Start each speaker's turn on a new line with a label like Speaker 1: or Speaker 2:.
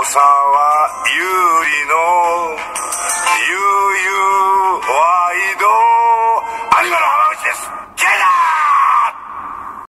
Speaker 1: 沢優里の悠々ワイドアニマル